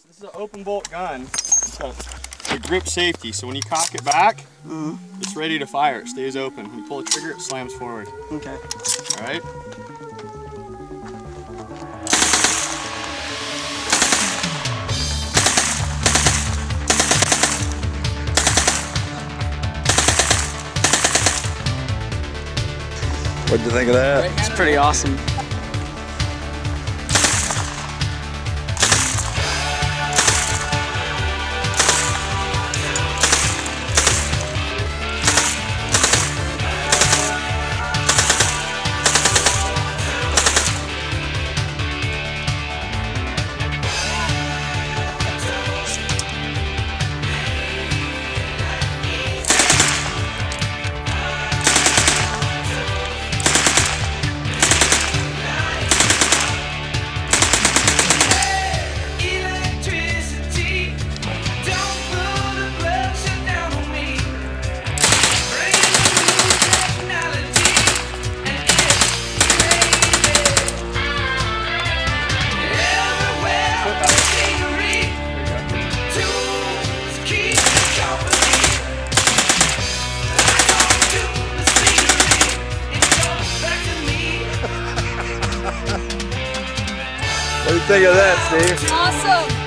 This is an open bolt gun. It's got a grip safety, so when you cock it back, it's ready to fire. It stays open. When you pull the trigger, it slams forward. Okay. All right. What'd you think of that? It's pretty awesome. What do you think of that, Steve? Awesome.